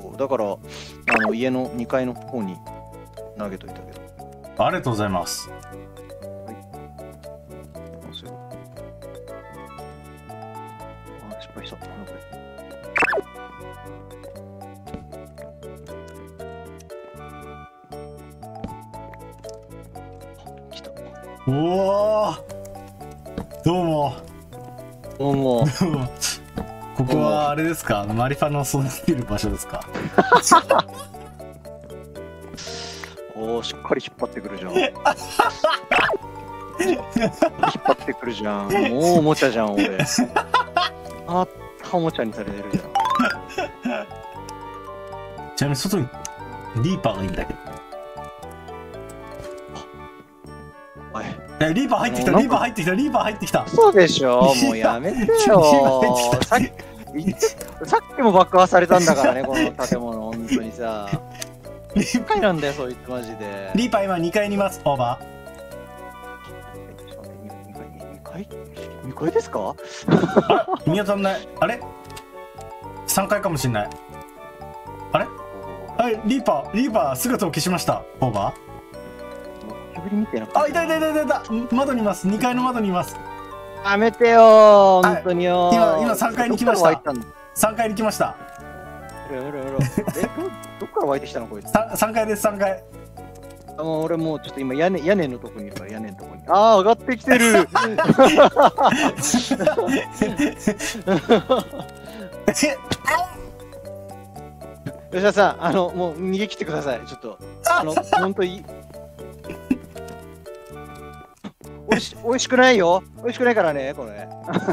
そうだから、家の2階の方に投げといたけど。 ありがとうございます。 失敗した。なんだこれ。来た。 おお、どうも。 どうも。 ここはあれですか、マリファナを育てる場所ですか。 おお、しっかり引っ張ってくるじゃん。引っ張ってくるじゃん。もうおもちゃじゃん、俺。あったおもちゃにされてるじゃん。 ちなみに外にリーパーがいいんだけど。 はい。 リーパー入ってきた、リーパー入ってきた、リーパー入ってきた。 そうでしょ、もうやめてよ。さっきも爆破されたんだからね、この建物、本当にさ。1回なんだよ、そいつマジで。 リーパー今2階にいます、オーバー。 2階ですか？ あれ見当たんない。あれ ?3 階かもしんない。あれはい、リーパー姿を消しました、オーバー。あ、いたいたいたいたいた、窓にいます、2階の窓にいます。 やめてよ、本当によ。 今3階に来ました。3階に来ました。 どっから湧いてきたのこいつ。 3階です、3階。 俺もうちょっと今屋根のとこにいるから、屋根のとこに。ああ、上がってきてる。吉田さん、もう逃げ切ってください。ちょっと、本当に。おいしくないよ。おいしくないからね、これ。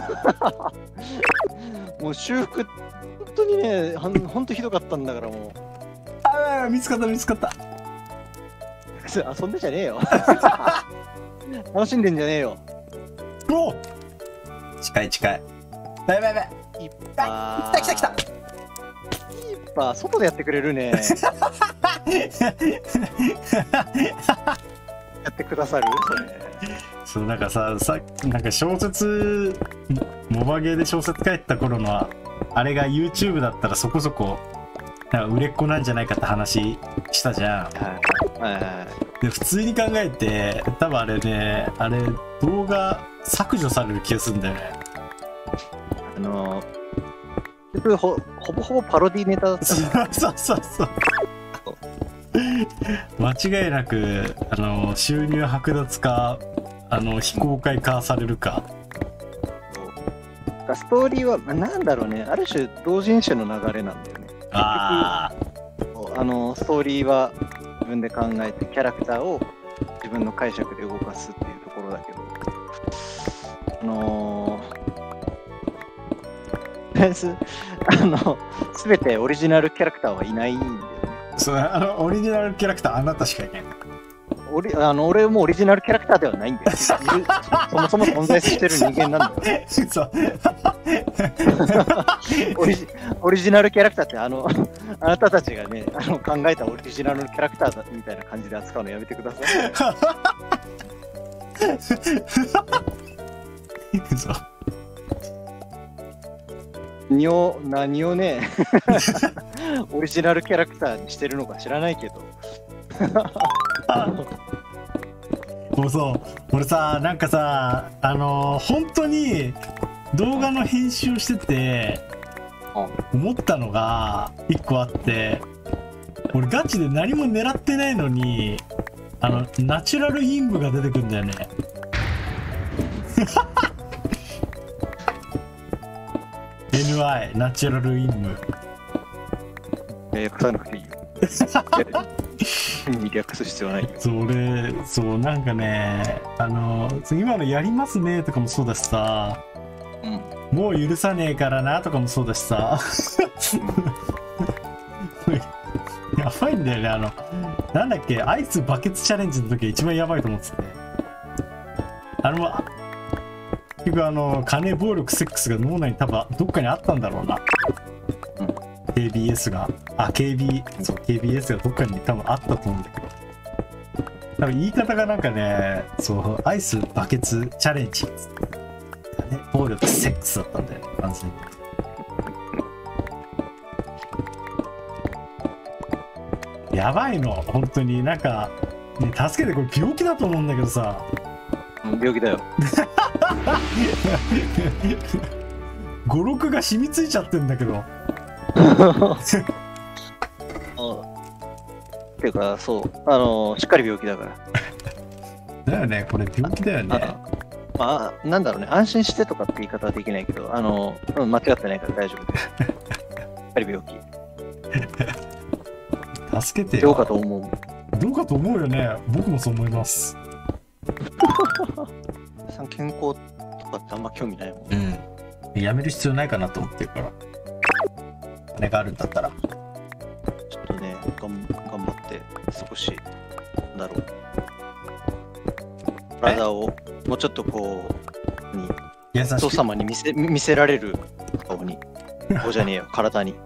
もう修復、本当にね、本当ひどかったんだから、もう。 ああ、見つかった、見つかった。 遊んでじゃねえよ。楽しんでんじゃねえよ。 お、近い近い。やばいやばい。 来た来た来た。外でやってくれるね。やってくださるそれ。 そう、なんかさ、なんか小説、モバゲーで小説書いた頃のあれが YouTube だったらそこそこなんか売れっ子なんじゃないかって話したじゃん。で普通に考えて多分あれね、あれ動画削除される気がするんだよね。 ほぼほぼパロディネタだった。 そうそうそう間違いなく収入剥奪か非公開化されるか。 ストーリーはなんだろうね、ある種同人誌の流れなんだよね。 ああ、ストーリーは自分で考えてキャラクターを自分の解釈で動かすっていうところだけど、全てオリジナルキャラクターはいないんだよね。 そう、オリジナルキャラクターあなたしかいない。 俺もオリジナルキャラクターではないんだよ。そもそも存在してる人間なんだよ。 そうオリジナルキャラクターってあなたたちがね考えたオリジナルキャラクターだみたいな感じで扱うのやめてください。 そう何をねオリジナルキャラクターにしてるのか知らないけどもうそう、俺さ、なんかさ、本当に動画の編集してて思ったのが一個あって、俺ガチで何も狙ってないのにナチュラルインブが出てくるんだよね。NI ナチュラルインブ。 訳さなくていいよ。略す必要ないよ。 そうなんかね、今のやりますねとかもそうだしさ、もう許さねえからなとかもそうだしさ、やばいんだよね。なんだっけ、アイスバケツチャレンジの時が一番やばいと思ってて、結局金、暴力、セックスが脳内に多分どっかにあったんだろうな。KBS が、KBS がどっかに多分あったと思うんだけど、多分言い方がなんかね、そうアイスバケツチャレンジ、ね、暴力セックスだったんだよね、完全に。 やばいの本当になんか、ね、助けて、これ病気だと思うんだけどさ。 病気だよ。 語録が染みついちゃってんだけど。 っていうか、そう、しっかり病気だから。 だよね、これ病気だよね。 まあ、なんだろうね、安心してとかって言い方はできないけど、間違ってないから大丈夫です。しっかり病気。 助けてよ。 どうかと思う。 どうかと思うよね。僕もそう思います。 さん健康とかってあんま興味ないもん。 うん。やめる必要ないかなと思ってるから。金があるんだったら。 ちょっとね、頑張って少し、なんだろう。体をもうちょっとこう、 優しい人様に見せられる顔に。こうじゃねえよ、体に。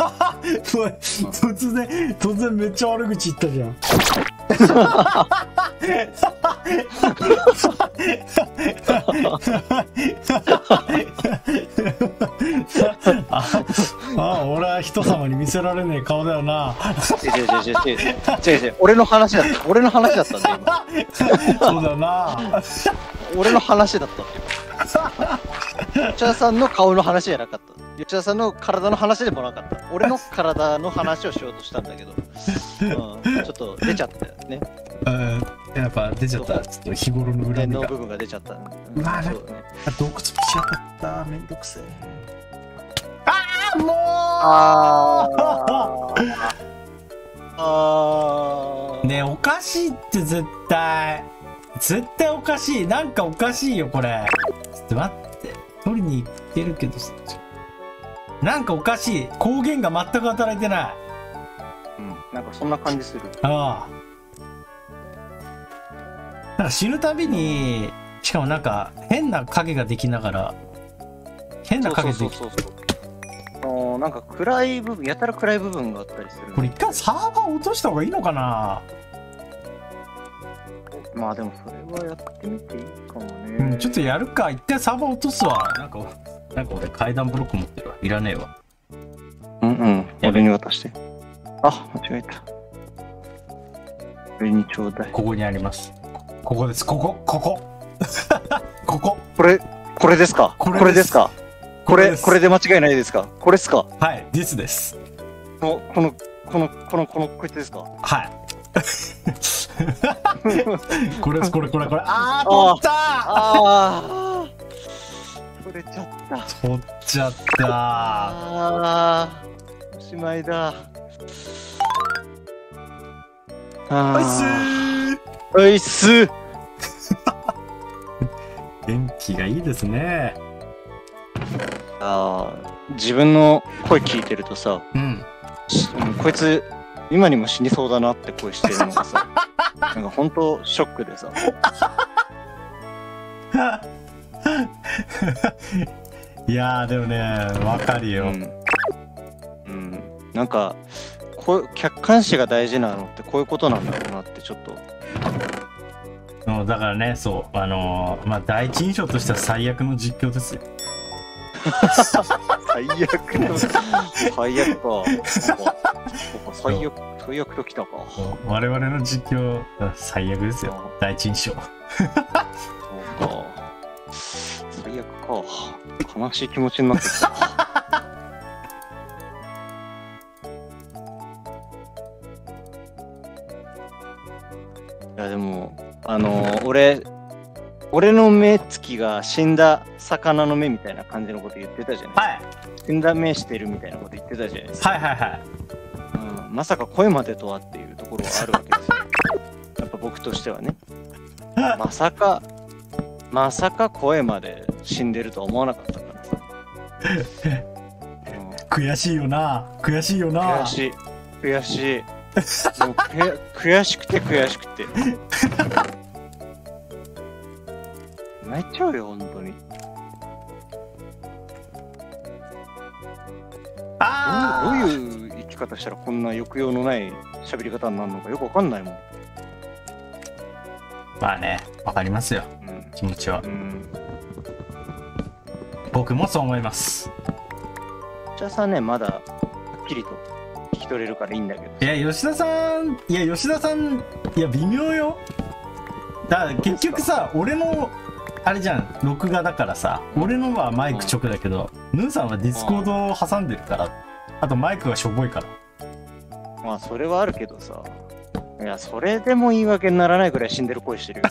突然めっちゃ悪口言ったじゃん。俺は人様に見せられねえ顔だよな。 違う、俺の話だったんだ今。 そうだよな。 俺の話だったってよ。吉田さんの顔の話じゃなかった。吉田さんの体の話でもなかった。俺の体の話をしようとしたんだけど、ちょっと出ちゃったよね。 やっぱ出ちゃった。ちょっと日頃の恨みが。 の部分が出ちゃった。 うわ、洞窟しちゃった。めんどくせえ。もう。ねえ、おかしいって絶対おかしい。なんかおかしいよこれ。ちょっと待って、取りに行ってるけどなんかおかしい。光源が全く働いてない。 なんかそんな感じする。 なんか死ぬたびに、しかもなんか変な影ができながら、変な影できなんか暗い部分、やたら暗い部分があったりする。 これ一回サーバー落とした方がいいのかな。 まあでもそれはやってみていいかもね。 ちょっとやるか。一回サーバー落とすわ。なんか俺階段ブロック持ってるわ。いらねえわ。 俺に渡して。あ、間違えた。俺にちょうだい。 ここにあります。ここです。こここれですか。これですか。これで間違いないですか。これっすか。 はい、thisです。 こいつですか。 はい。これ。取った。 取れちゃった。 取っちゃった。 おしまいだ。おいっす。 元気がいいですね。 自分の声聞いてるとさ、こいつ今にも死にそうだなって声してるのがさ、なんか本当ショックでさ。 いやーでもね、わかるよ。 なんか客観視が大事なのってこういうことなんだろうなってちょっと。 だからね、そう、第一印象としては最悪の実況ですよ。 最悪か。最悪ときたか。 我々の実況、最悪ですよ。第一印象。そうか。最悪か。悲しい気持ちになってきた。いやでも俺の目つきが死んだ魚の目みたいな感じのこと言ってたじゃないですか。死んだ目してるみたいなこと言ってたじゃないですか。まさか声までとはっていうところはあるわけですよ。やっぱ僕としてはね。まさか声まで死んでるとは思わなかったからさ。 悔しいよな。悔しい。もう悔しくて泣いちゃうよ本当に。どういう生き方したらこんな抑揚のない喋り方になるのかよくわかんないもん。 まあね、わかりますよ、気持ちは。僕もそう思います。 じゃあさね、まだはっきりと聞き取れるからいいんだけど。 いや、吉田さん、いや、微妙よ。だから結局さ、俺の、あれじゃん、録画だからさ、俺のはマイク直だけど、ヌーさんはディスコードを挟んでるから、あとマイクがしょぼいから。 まあ、それはあるけどさ。いや、それでも言い訳にならないくらい死んでる声してるよ。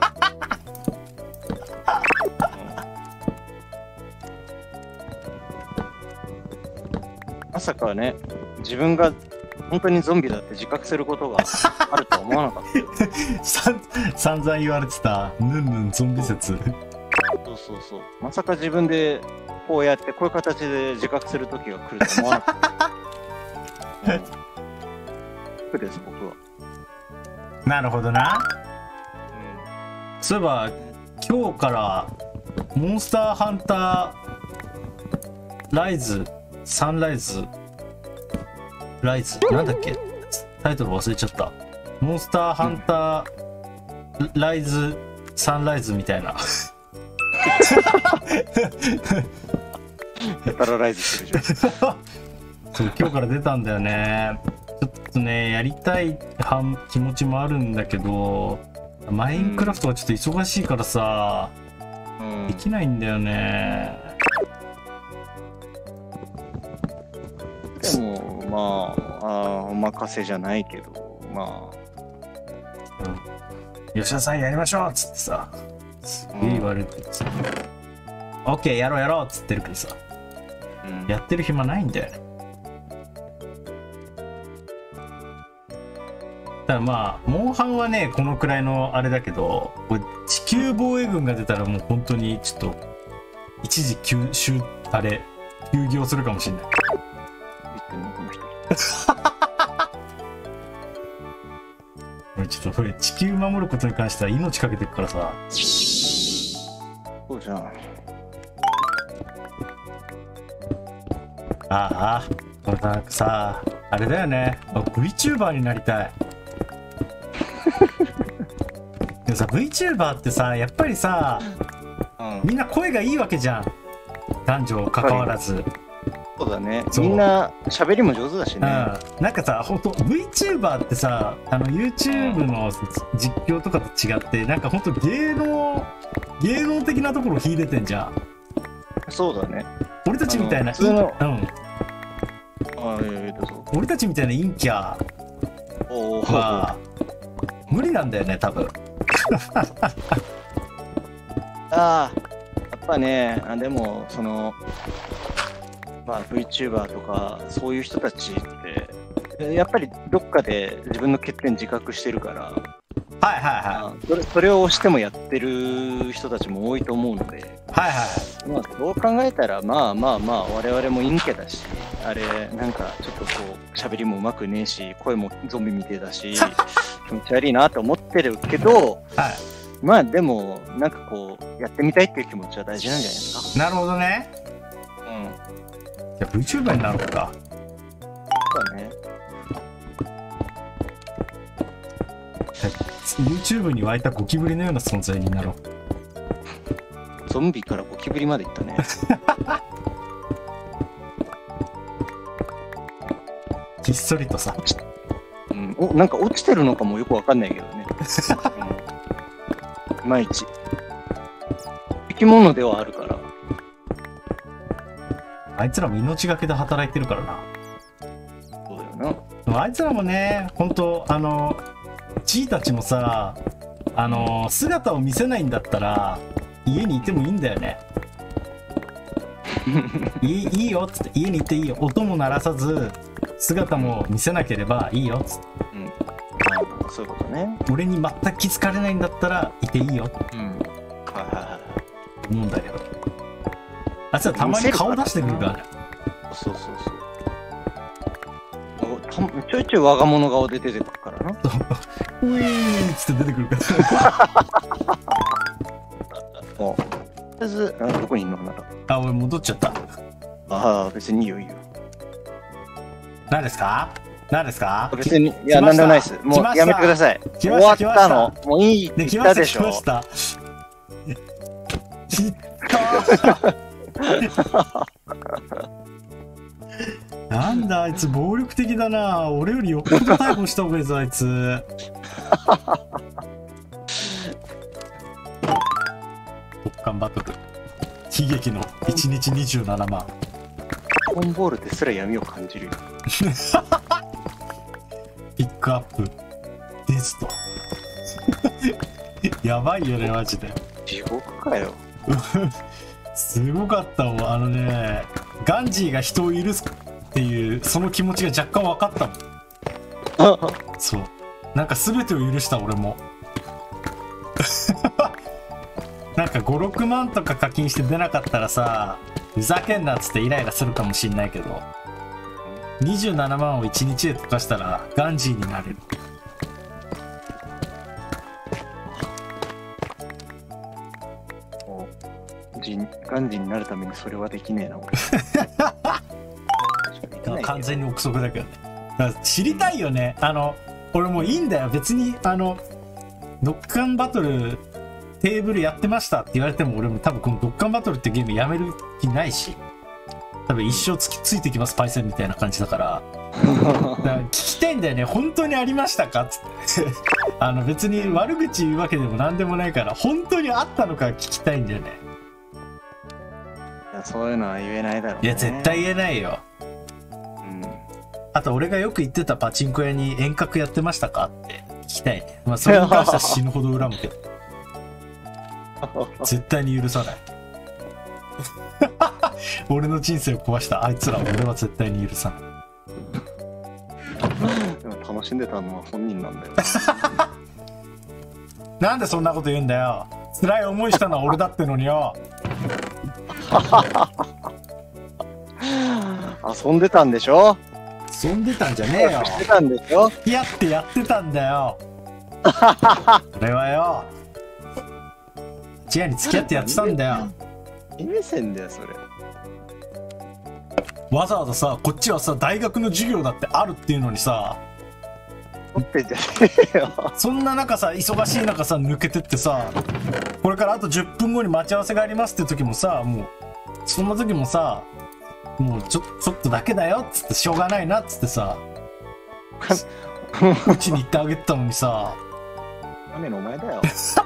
まさかね、自分が本当にゾンビだって自覚することがあるとは思わなかったよ。 散々言われてた、ヌンヌンゾンビ説。 そうそうそう。まさか自分でこうやってこういう形で自覚する時が来ると思わなかった。そうです、僕は。 なるほどな。そういえば、今日からモンスターハンターライズ、サンライズ、なんだっけタイトル忘れちゃった。モンスターハンターライズ、サンライズみたいな。 やたらライズしてるじゃん。 そう、今日から出たんだよね。ちょっとね、やりたい気持ちもあるんだけど、マインクラフトはちょっと忙しいからさ、できないんだよね。 でも、まあ、お任せじゃないけど、まあ。 吉田さんやりましょうっつってさ、すげえ言われてさ、オッケーやろうっつってるけどさ、やってる暇ないんだよね。だからまあ、モンハンはね、このくらいのあれだけど、これ地球防衛軍が出たらもう本当にちょっと、一時休業するかもしれない。俺ちょっとこれ地球守ることに関しては命かけてるからさ。 そうじゃん。 ああ、これなんかさ、あれだよね。VTuber になりたい。でもさ、VTuber ってさ、やっぱりさ、みんな声がいいわけじゃん。男女関わらず。 そうだね。みんな喋りも上手だしね。 なんかさ、ほんと VTuber ってさ、YouTube の実況とかと違って、なんかほんと芸能的なところを秀でてんじゃん。 そうだね。 俺たちみたいな、俺たちみたいな陰キャは無理なんだよね、多分。 やっぱね、でもまあ VTuber とかそういう人たちってやっぱりどっかで自分の欠点自覚してるから、それを押してもやってる人たちも多いと思うので、まあそう考えたらまあ我々も陰キャだし、あれなんかちょっとこう喋りもうまくねえし、声もゾンビみてえだし気持ち悪いなと思ってるけど、まあでもなんかこうやってみたいっていう気持ちは大事なんじゃないですか。 なるほどね。いや VTuber になるのか。 そうだね。 YouTube に湧いたゴキブリのような存在になろう。ゾンビからゴキブリまでいったね。 ひっそりとさ、 なんか落ちてるのかもよくわかんないけどね。いまいち生き物ではあるから。 あいつらも命がけで働いてるからな。 そうだよな。 あいつらもね、ほんとG たちもさ、姿を見せないんだったら家にいてもいいんだよね。いいよっつって、家にいていいよ、音も鳴らさず姿も見せなければいいよっつって、 そういうことね。 俺に全く気づかれないんだったらいていいよ、思うんだけど、あいつはたまに顔出してくるからね。 そうちょいちょい我が物顔で出てくるからな。 ウィーンっつって出てくるから。 とりあえずどこにいんのあなた。 俺戻っちゃった。 別にいいよいいよ。 何ですか別に、いや、なんでもないです。もうやめてください。終わったの。もういいって言ったでしょ。 来た。 なんだあいつ暴力的だな。俺よりよっぽど逮捕した方がいいぞあいつ。特艦バトル悲劇の1日27万。 コンボールですら闇を感じるよ。 ピックアップですと。やばいよねマジで。 地獄かよ。 すごかったもん。ガンジーが人を許すっていうその気持ちが若干分かったもん。そう、なんか全てを許した俺も。なんか56万とか課金して出なかったらさ、ふざけんなっつってイライラするかもしんないけど、27万を1日で溶かしたらガンジーになれる。 ガンジーになるためにそれはできねえな俺。完全に憶測だけどね。だから知りたいよね。俺もういいんだよ別に。ドッカンバトルテーブルやってましたって言われても俺も多分このドッカンバトルってゲームやめる気ないし、多分一生ついてきますパイセンみたいな感じだから。だから聞きたいんだよね。本当にありましたかっつって別に悪口言うわけでも何でもないから本当にあったのか聞きたいんだよね。 いやそういうのは言えないだろうね。 いや絶対言えないよ。あと俺がよく行ってたパチンコ屋に遠隔やってましたかって聞きたいね。まあそれに関しては死ぬほど恨むけど絶対に許さない。俺の人生を壊したあいつらを俺は絶対に許さない。 でも楽しんでたのは本人なんだよ。 なんでそんなこと言うんだよ。辛い思いしたのは俺だってのによ。 遊んでたんでしょ。 遊んでたんじゃねえよ。 してたんでしょ。 付き合ってやってたんだよ。俺はよチアに付き合ってやってたんだよ。 いい目線だよそれ。 わざわざさこっちはさ大学の授業だってあるっていうのにさ、 取ってんじゃねえよ。 そんな中さ忙しい中さ抜けてってさ、これからあと10分後に待ち合わせがありますって時もさ、もうそんな時もさ、もうちょっとだけだよっつってしょうがないなっつってさうちに行ってあげてたのにさ。 雨のお前だよ。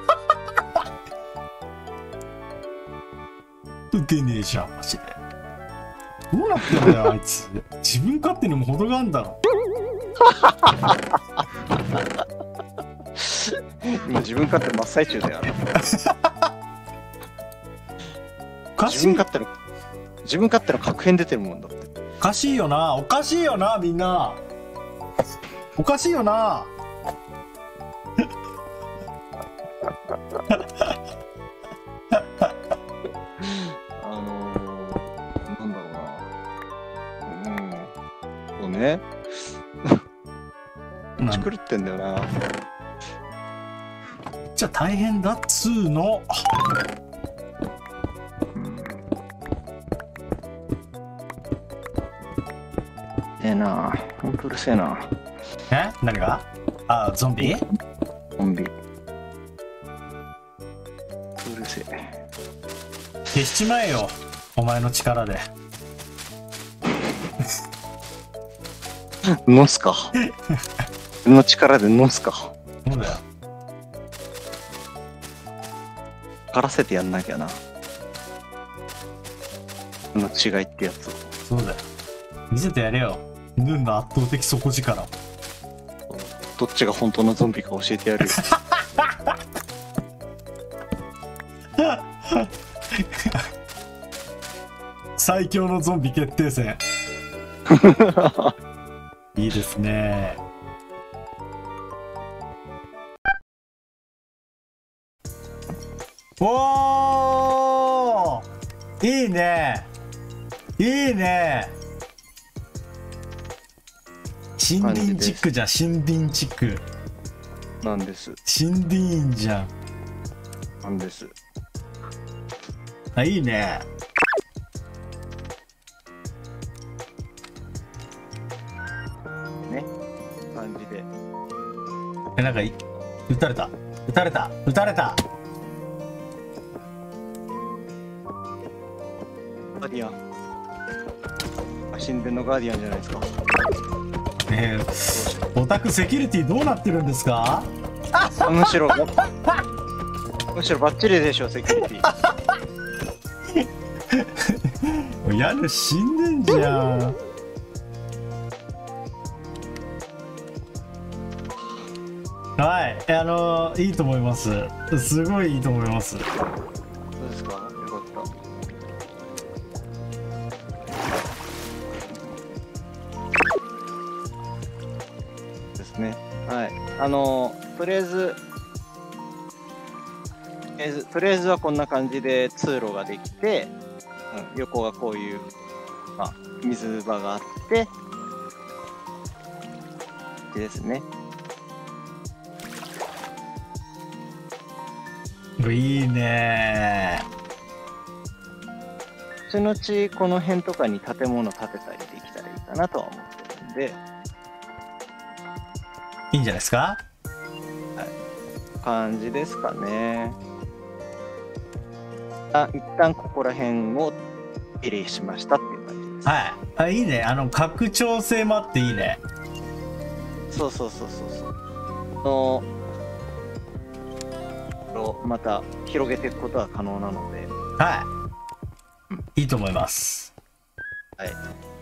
打てねえじゃんマジで。どうなってんだよあいつ。自分勝手にも程があんだろ。 今自分勝手真っ最中だよ。 おかしい。 自分勝手の確変出てるもんだって。 おかしいよな。おかしいよなみんな。おかしいよな。 なんだろうな。そうね。狂ってんだよな。 じゃあ大変だっつーの。 ええな。ほんとうるせえな。 え？何が？あ、ゾンビ？ ゾンビ。うるせえ。 消しちまえよ。お前の力で。 のすか。の力でのすか。 そうだよ。 からせてやんなきゃな。の違いってやつを。 そうだよ。見せてやれよ。ヌンの圧倒的底力。 どっちが本当のゾンビか教えてやるよ。 最強のゾンビ決定戦。いいですね。おー、いいね。いいね。森林チックじゃん。森林チックなんです。 森林じゃん。 なんです。 あ、いいね。 ね、感じで。 なんか撃たれた。撃たれた。撃たれた。 ガディアン。 神殿のガーディアンじゃないですか。 オタクセキュリティどうなってるんですか？ むしろバッチリでしょ、セキュリティ。 家主死んでんじゃん。はい、いいと思います。すごいいいと思います。 そうですか、よかった。ですね。はい。とりあえずはこんな感じで通路ができて、横がこういう、水場があって、ですね。 いいねー。後々この辺とかに建物建てたりできたらいいかなとは思ってるんで。 いいんじゃないですか？ はい。感じですかね。一旦ここら辺をリリースしましたっていう感じです。 はい。いいね。拡張性もあっていいね。 そう。また広げていくことは可能なので。 はい。いいと思います。 はい。